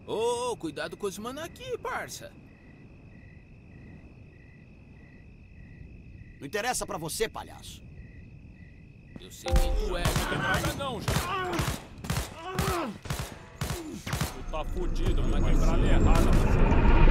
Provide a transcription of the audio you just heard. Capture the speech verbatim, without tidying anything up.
Ô, oh, cuidado com os mano aqui, parça. Não interessa pra você, palhaço. Eu sei quem tu é. Não tem nada não, já. Tu tá fudido, uma quebrada errada.